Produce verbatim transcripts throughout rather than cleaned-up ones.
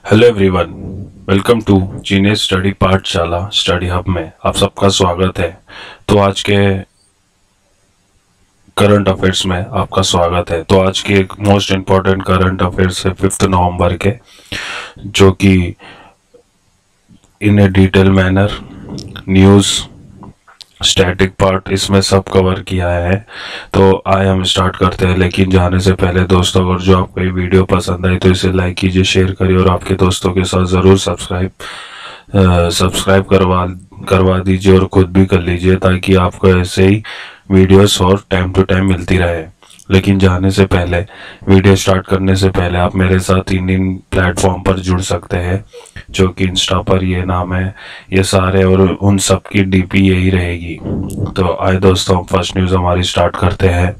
Hello everyone, welcome to genius study Pathshala study hub में आप सबका स्वागत है। तो आज के करंट अफेयर्स में आपका स्वागत है। तो आज के एक मोस्ट इम्पॉर्टेंट करंट अफेयर्स है फिफ्थ नवंबर के, जो कि in a detail manner news static part इसमें सब कवर किया है। तो आए हम स्टार्ट करते हैं। लेकिन जाने से पहले दोस्तों, अगर जो आपको ये वीडियो पसंद आई तो इसे लाइक कीजिए, शेयर करिए और आपके दोस्तों के साथ ज़रूर सब्सक्राइब सब्सक्राइब करवा करवा दीजिए और खुद भी कर लीजिए, ताकि आपको ऐसे ही वीडियोस और टाइम टू टाइम मिलती रहे। लेकिन जाने से पहले, वीडियो स्टार्ट करने से पहले आप मेरे साथ इन इन प्लेटफॉर्म पर जुड़ सकते हैं, जो कि इंस्टा पर ये नाम है, ये सारे, और उन सब की डीपी यही रहेगी। तो आए दोस्तों, फर्स्ट न्यूज़ हमारी स्टार्ट करते हैं।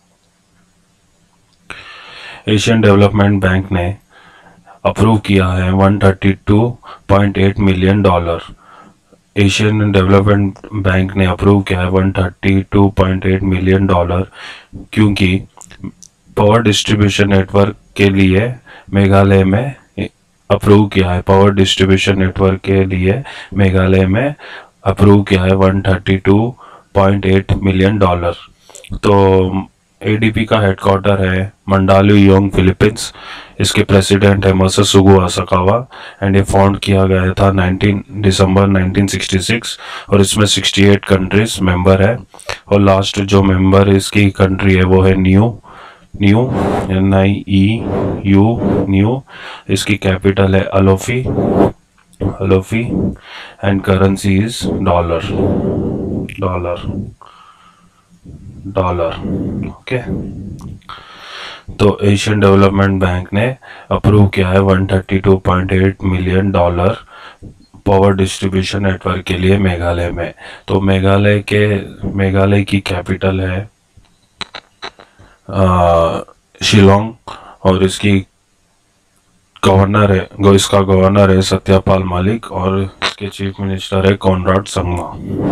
एशियन डेवलपमेंट बैंक ने अप्रूव किया है एक सौ बत्तीस पॉइंट आठ million dollar. Asian development bank ने अप्रूव किया है एक सौ बत्तीस पॉइंट आठ मिलियन डॉलर, क्योंकि पावर डिस्ट्रीब्यूशन नेटवर्क के लिए मेघालय में अप्रूव किया है। पावर डिस्ट्रीब्यूशन नेटवर्क के लिए मेघालय में अप्रूव किया है एक सौ बत्तीस पॉइंट आठ मिलियन डॉलर। तो एडीपी का हेडक्वार्टर है मंडालुयोंग, फिलीपींस। इसके प्रेसिडेंट है मसासुगु असाकावा एंड ये फाउंड किया गया था उन्नीस दिसंबर उन्नीस सौ छियासठ और इसमें अड़सठ कंट्रीज मेंबर है। और लास्ट जो मेंबर इसकी कंट्री है वो है Niue Niue N I U E Niue. इसकी कैपिटल है Alofi Alofi and currency is dollar dollar dollar okay. तो एशियन डेवलपमेंट बैंक ने अप्रूव किया है एक सौ बत्तीस पॉइंट आठ million dollar power distribution network के लिए मेघालय में। तो मेघालय के मेघालय की कैपिटल है शिलोंग और इसकी गवर्नर है इसका गवर्नर है सत्यपाल मलिक और इसके चीफ मिनिस्टर है कॉनराड संगमा।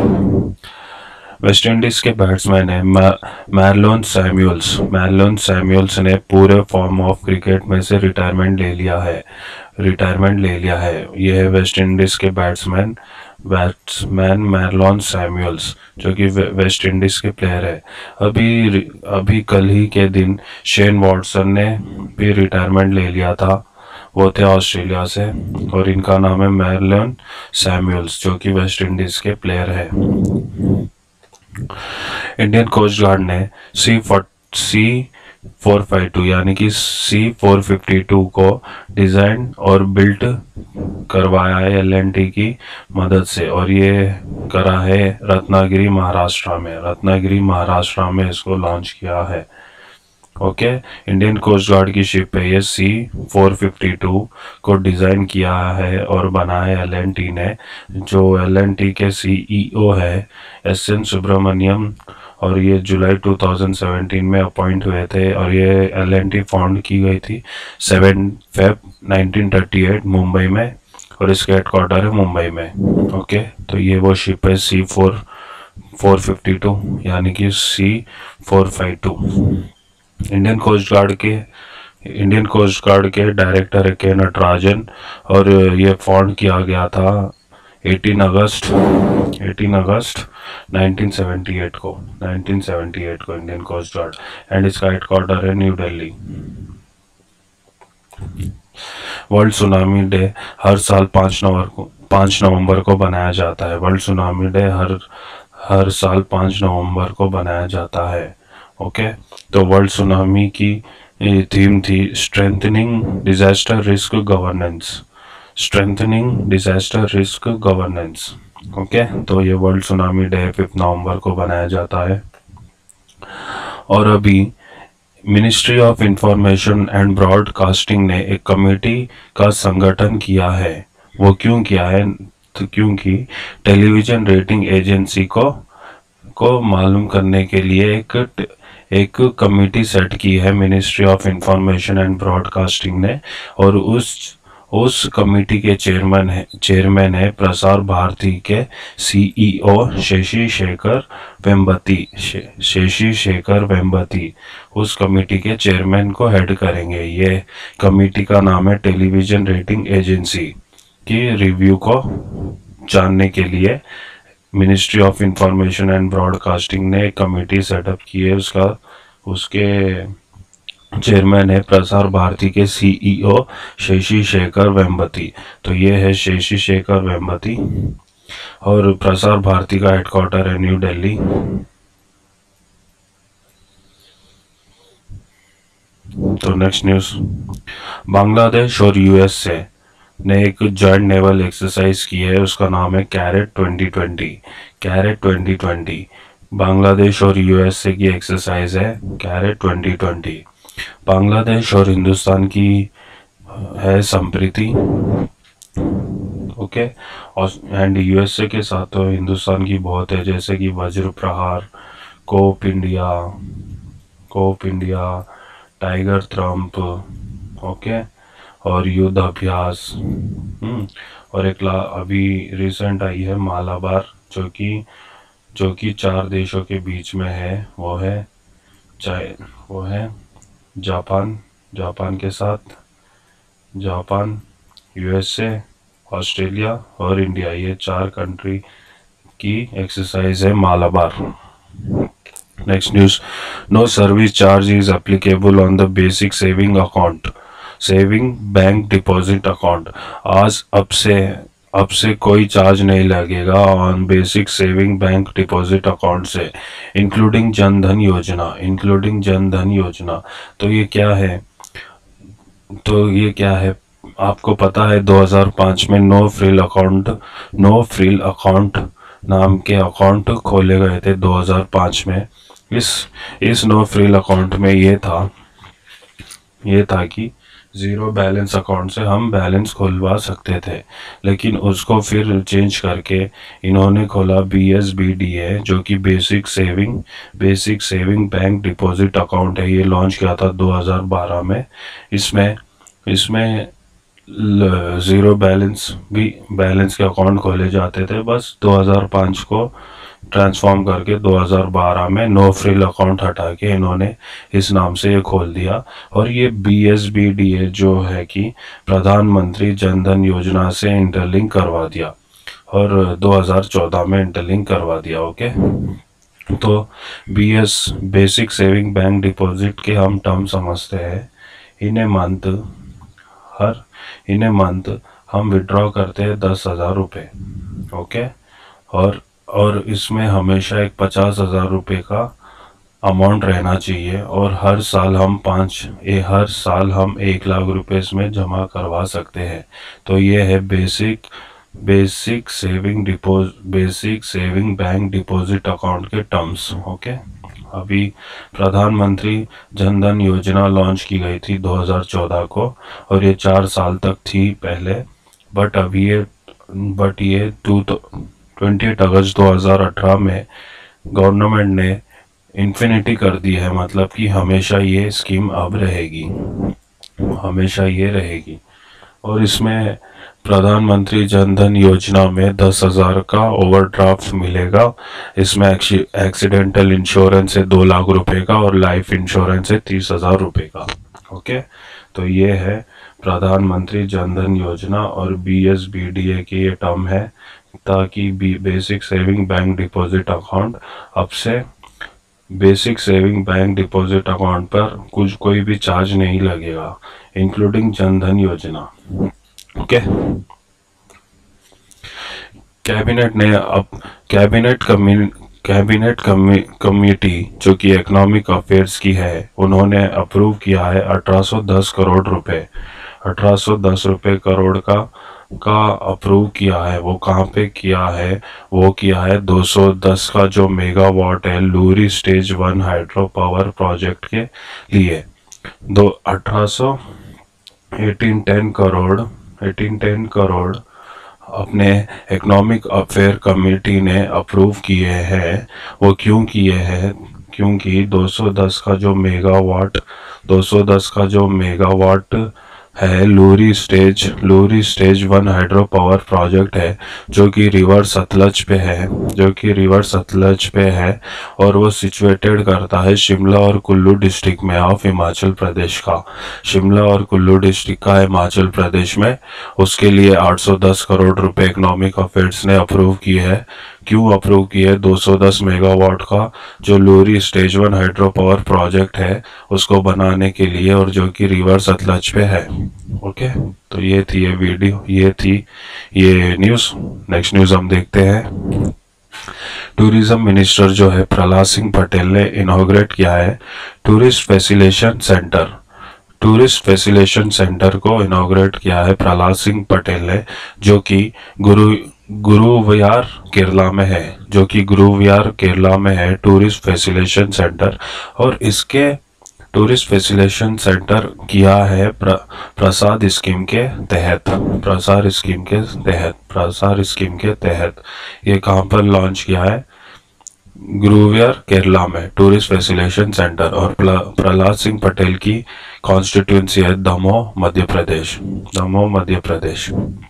वेस्ट इंडीज के बैट्समैन है मार्लोन सैमुअल्स मार्लोन सैमुअल्स ने पूरे फॉर्म ऑफ क्रिकेट में से रिटायरमेंट ले लिया है रिटायरमेंट ले लिया है यह है वेस्ट इंडीज के बैट्समैन बैट्समैन मार्लोन सैमुअल्स, जो कि वेस्ट इंडीज के प्लेयर है। अभी अभी कल ही के दिन शेन वॉटसन ने भी रिटायरमेंट ले लिया था, वो थे ऑस्ट्रेलिया से, और इनका नाम है मार्लोन सैमुअल्स, जो कि वेस्ट इंडीज के प्लेयर है। इंडियन कोस्ट गार्ड ने C C four five two यानी कि सी फोर फिफ्टी टू को डिज़ाइन और बिल्ट करवाया है एल एन टी की मदद से, और ये करा है रत्नागिरी महाराष्ट्र में रत्नागिरी महाराष्ट्र में इसको लॉन्च किया है। ओके, इंडियन कोस्ट गार्ड की शिप है ये सी फोर फिफ्टी टू को डिज़ाइन किया है और बनाया है एल एन टी ने, जो एल एन टी के सी ई ओ है एस एन सुब्रमण्यम, और ये जुलाई दो हज़ार सत्रह में अपॉइंट हुए थे। और ये एल एन टी फाउंड की गई थी seven Feb nineteen thirty eight Mumbai में, और इसका हेडक्वार्टर है मुंबई में। ओके, तो ये वो शिप है C four four fifty two यानी कि C four five two. Indian coast guard के इंडियन कोस्ट गार्ड के डायरेक्टर है के नटराजन, और ये फाउंड किया गया था अठारह अगस्त उन्नीस सौ अठहत्तर को उन्नीस सौ अठहत्तर को इंडियन कोस्ट गार्ड, एंड इसका हेडक्वार्टर है New Delhi. World tsunami day हर साल पाँच नवंबर को पाँच नवंबर को बनाया जाता है। वर्ल्ड सुनामी डे हर हर साल पाँच नवंबर को बनाया जाता है। ओके, तो वर्ल्ड सुनामी की थीम थी strengthening disaster risk governance strengthening disaster risk governance. Okay, तो ये world tsunami day fifth November को बनाया जाता है। और अभी ministry of information and broadcasting ने एक कमेटी का संगठन किया है। वो क्यों किया है? तो क्योंकि टेलीविजन रेटिंग एजेंसी को को मालूम करने के लिए एक एक कमेटी सेट की है ministry of information and broadcasting ने, और उस उस कमेटी के चेयरमैन है चेयरमैन है प्रसार भारती के सीईओ शशि शेखर वेम्पति शशि शेखर वेम्पति उस कमेटी के चेयरमैन को हेड करेंगे। ये कमेटी का नाम है टेलीविजन रेटिंग एजेंसी की रिव्यू को जानने के लिए ministry of information and broadcasting ने एक कमेटी सेटअप की है। उसका उसके चेयरमैन है प्रसार भारती के सीईओ शशि शेखर वेम्पति। तो ये है शशि शेखर वेम्पति और प्रसार भारती का हेडक्वार्टर है न्यू दिल्ली। तो नेक्स्ट न्यूज़, बांग्लादेश और यूएसए ने एक जॉइंट नेवल एक्सरसाइज की है। उसका नाम है CARAT twenty twenty. CARAT twenty twenty Bangladesh और यूएसए की एक्सरसाइज है कैरेट ट्वेंटी ट्वेंटी। बांग्लादेश और हिंदुस्तान की है संप्रीति, ओके, और एंड यूएसए के साथ तो हिंदुस्तान की बहुत है, जैसे कि Vajra Prahar, Cope India Cope India tiger triumph, okay, और युद्ध अभ्यास। हम्म और एक ला अभी रिसेंट आई है मालाबार, जो कि जो कि चार देशों के बीच में है। वो है चाहे वो है जापान जापान के साथ जापान, यूएसए, ऑस्ट्रेलिया और इंडिया, ये चार कंट्री की एक्सरसाइज है Malabar. Next news, no service charge is applicable on the basic saving account saving bank deposit account. आज अब से अब से कोई चार्ज नहीं लगेगा on basic saving bank deposit account से, इंक्लूडिंग जनधन योजना इंक्लूडिंग जनधन योजना। तो ये क्या है तो ये क्या है आपको पता है, दो हज़ार पाँच में no frill account no frill account नाम के अकाउंट खोले गए थे दो हज़ार पाँच में। इस इस नो फ्रिल अकाउंट में ये था ये था कि ज़ीरो बैलेंस अकाउंट से हम बैलेंस खुलवा सकते थे, लेकिन उसको फिर चेंज करके इन्होंने खोला B S B D A, जो कि basic saving basic saving bank deposit account है। ये लॉन्च किया था दो हज़ार बारह में। इसमें इसमें ज़ीरो बैलेंस भी बैलेंस के अकाउंट खोले जाते थे। बस दो हज़ार पाँच को ट्रांसफॉर्म करके दो हज़ार बारह में नो फ्रिल अकाउंट हटा के इन्होंने इस नाम से ये खोल दिया। और ये B S B D A जो है कि प्रधानमंत्री जनधन योजना से इंटरलिंक करवा दिया और दो हज़ार चौदह में इंटरलिंक करवा दिया, ओके। तो B S basic saving bank deposit के हम टर्म समझते हैं। इन्हें मंथ हर इन्हें मंथ हम विड्रॉ करते हैं दस हज़ार रुपये, ओके, और और इसमें हमेशा एक पचास हज़ार रुपये का अमाउंट रहना चाहिए और हर साल हम पाँच ए हर साल हम एक लाख रुपए इसमें जमा करवा सकते हैं। तो ये है basic basic saving deposit basic saving bank deposit account के टर्म्स, ओके। अभी प्रधानमंत्री जनधन योजना लॉन्च की गई थी दो हज़ार चौदह को और ये चार साल तक थी पहले, बट अभी ये बट ये टू ट्वेंटी अगस्त दो हज़ार अठारह में गवर्नमेंट ने इन्फिनिटी कर दी है, मतलब कि हमेशा ये स्कीम अब रहेगी हमेशा ये रहेगी। और इसमें प्रधानमंत्री जनधन योजना में दस हज़ार का ओवरड्राफ्ट मिलेगा। इसमें एक्सीडेंटल इंश्योरेंस है दो लाख रुपए का और लाइफ इंश्योरेंस है तीस हज़ार रुपये का, ओके। तो ये है प्रधानमंत्री जनधन योजना और B S B D A की ये टर्म है, ताकि B basic saving bank deposit account अब से basic saving bank deposit account पर कुछ कोई भी चार्ज नहीं लगेगा, इंक्लूडिंग जनधन योजना, ओके। कैबिनेट ने अब कैबिनेट कम्युनि कैबिनेट कमेटी जो कि इकोनॉमिक अफेयर्स की है, उन्होंने अप्रूव किया है अठारह सौ दस करोड़ रुपए अठारह सौ दस रुपए करोड़ का का अप्रूव किया है। वो कहाँ पे किया है? वो किया है दो सौ दस का जो मेगावाट है Luhri stage one hydro power project के लिए। दो अठारह सौ eighteen ten crore eighteen ten crore अपने इकोनॉमिक अफेयर कमेटी ने अप्रूव किए हैं। वो क्यों किए हैं? क्योंकि दो सौ दस का जो मेगावाट दो सौ दस का जो मेगावाट है Luhri stage Luhri stage one hydro power project है जो कि रिवर सतलज पे है जो कि रिवर सतलज पे है और वो सिचुएटेड करता है शिमला और कुल्लू डिस्ट्रिक्ट में ऑफ हिमाचल प्रदेश का। शिमला और कुल्लू डिस्ट्रिक्ट का हिमाचल प्रदेश में। उसके लिए आठ सौ दस करोड़ रुपए इकोनॉमिक अफेयर्स ने अप्रूव किए है। क्यों अप्रूव किए है? दो सौ दस मेगावाट का जो Luhri stage one hydro power project है उसको बनाने के लिए, और जो कि रिवर सतलज पे है। ओके, तो ये थी ये वीडियो, ये थी ये न्यूज़। नेक्स्ट न्यूज़ हम देखते हैं। टूरिज्म मिनिस्टर जो है प्रहलाद सिंह पटेल ने इनॉग्रेट किया है tourist facilitation centre. Tourist facilitation centre को इनॉग्रेट किया है प्रहलाद सिंह पटेल ने, जो कि गुरु गुरुवायूर केरला में है जो कि गुरुवायूर केरला में है टूरिस्ट फैसिलेशन सेंटर। और इसके टूरिस्ट फैसिलेशन सेंटर किया है प्र, प्रसाद स्कीम के तहत प्रसार स्कीम के तहत प्रसार स्कीम के तहत ये कहाँ पर लॉन्च किया है? गुरुवायूर केरला में टूरिस्ट फैसिलेशन सेंटर। और प्रहलाद सिंह पटेल की कॉन्स्टिट्यूंसी है दमोह मध्य प्रदेश दमोह मध्य प्रदेश।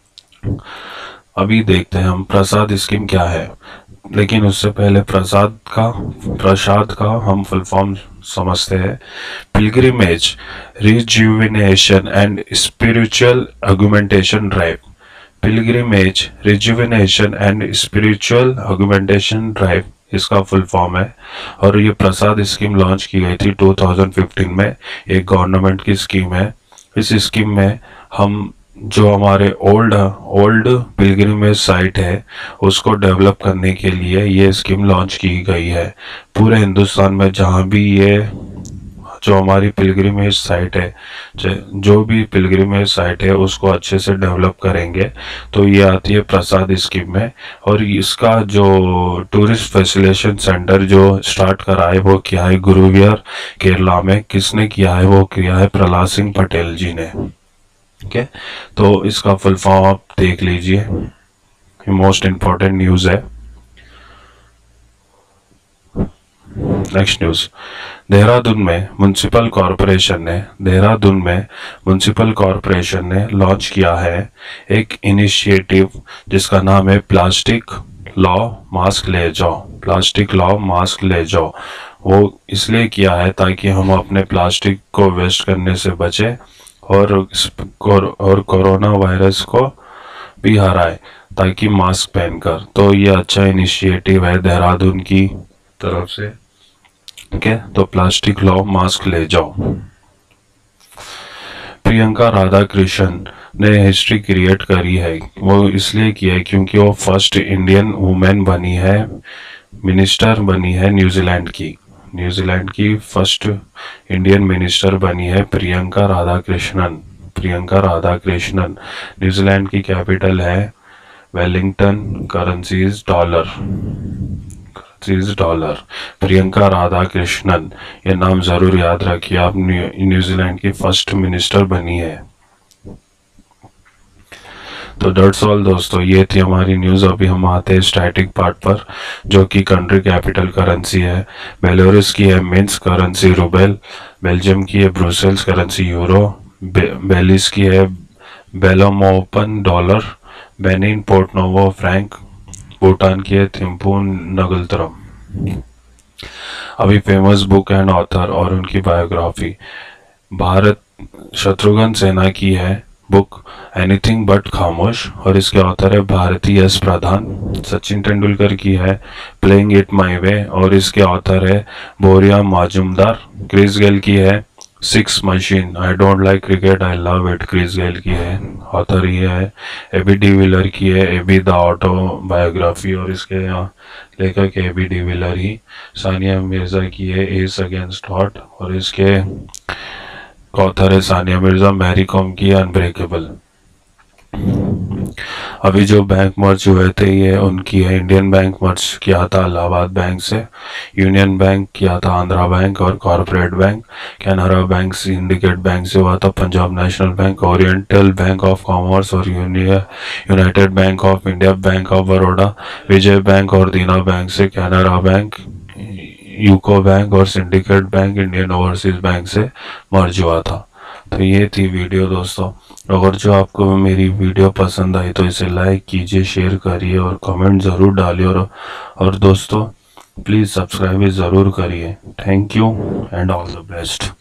अभी देखते हैं हम प्रसाद स्कीम क्या है, लेकिन उससे पहले प्रसाद का प्रसाद का हम फुल फॉर्म समझते हैं। Pilgrimage rejuvenation and spiritual augmentation drive. Pilgrimage rejuvenation and spiritual augmentation drive इसका फुल फॉर्म है। और ये प्रसाद स्कीम लॉन्च की गई थी दो हज़ार पंद्रह में। एक गवर्नमेंट की स्कीम है। इस स्कीम में हम जो हमारे ओल्ड ओल्ड पिलग्रिमेज साइट है उसको डेवलप करने के लिए ये स्कीम लॉन्च की गई है। पूरे हिंदुस्तान में जहाँ भी ये जो हमारी पिलग्रिमेज साइट है, जो भी पिलग्रिमेज साइट है उसको अच्छे से डेवलप करेंगे, तो ये आती है प्रसाद स्कीम में। और इसका जो टूरिस्ट फैसिलेशन सेंटर जो स्टार्ट करा है वो किया है गुरुवायूर केरला में। किसने किया है? वो किया है प्रहलाद सिंह पटेल जी ने। Okay okay? तो इसका फुल फॉर्म आप देख लीजिए, मोस्ट इंपॉर्टेंट न्यूज़ है। नेक्स्ट न्यूज़, देहरादून में म्युनिसिपल कॉरपोरेशन ने देहरादून में म्युनिसिपल कॉरपोरेशन ने लॉन्च किया है एक इनिशिएटिव जिसका नाम है प्लास्टिक लॉ मास्क ले जाओ प्लास्टिक लॉ मास्क ले जाओ। वो इसलिए किया है ताकि हम अपने प्लास्टिक को वेस्ट करने से बचें और और कोरोना वायरस को भी हराए, ताकि मास्क पहनकर। तो ये अच्छा इनिशिएटिव है देहरादून की तरफ से। ओके, तो प्लास्टिक लॉ मास्क ले जाओ। प्रियंका राधाकृष्णन ने हिस्ट्री क्रिएट करी है। वो इसलिए किया है क्योंकि वो फर्स्ट इंडियन वुमेन बनी है, मिनिस्टर बनी है न्यूजीलैंड की न्यूजीलैंड की फर्स्ट इंडियन मिनिस्टर बनी है प्रियंका राधाकृष्णन प्रियंका राधाकृष्णन। न्यूजीलैंड की कैपिटल है Wellington. Currencies dollar currencies dollar Priyanka Radhakrishnan, ये नाम जरूर याद रखिए आप। न्यूजीलैंड की फर्स्ट मिनिस्टर बनी है। तो डेट्स ऑल दोस्तों, ये थी हमारी न्यूज़। अभी हम आते हैं स्टैटिक पार्ट पर, जो कि कंट्री कैपिटल करेंसी है। बेलारूस की है मिन्स्क करेंसी रूबेल, बेल्जियम की है ब्रुसेल्स करेंसी यूरो, बे, बेलिस की है Belmopan dollar, Benin Porto Novo franc, Bhutan की है थिम्पू नगलतरम। अभी फेमस बुक एंड ऑथर और उनकी बायोग्राफी। भारत शत्रुघ्न सिन्हा की है बुक एनीथिंग बट खामोश, और इसके ऑथर है भारती एस प्रधान। सचिन तेंदुलकर की है प्लेइंग इट माई वे, और इसके ऑथर है बोरिया माजुमदार। क्रिस गेल की है six machine, I don't like cricket I love it, Chris Gayle की है, ऑथर ये है। एबी डिविलर की है एबी द ऑटो बायोग्राफी, और इसके लेखक एबी डिविलर ही। सानिया मिर्जा की है एस अगेंस्ट हॉट, और इसके ऑथर है सानिया मिर्जा। मैरी कॉम की अनब्रेकेबल। अभी जो बैंक मर्ज हुए थे ये उनकी है। इंडियन बैंक मर्ज किया था इलाहाबाद बैंक से, यूनियन बैंक किया था आंध्रा बैंक और corporate bank, Canara bank syndicate bank से हुआ था, Punjab national bank, oriental bank of commerce और united bank of India, bank of Baroda, Vijay bank और दीना बैंक से, कैनरा बैंक, यूको बैंक और syndicate bank Indian overseas bank से मर्ज हुआ था। तो ये थी वीडियो दोस्तों। अगर जो आपको मेरी वीडियो पसंद आई तो इसे लाइक कीजिए, शेयर करिए और कमेंट ज़रूर डालिए, और और दोस्तों प्लीज़ सब्सक्राइब ज़रूर करिए। Thank you and all the best.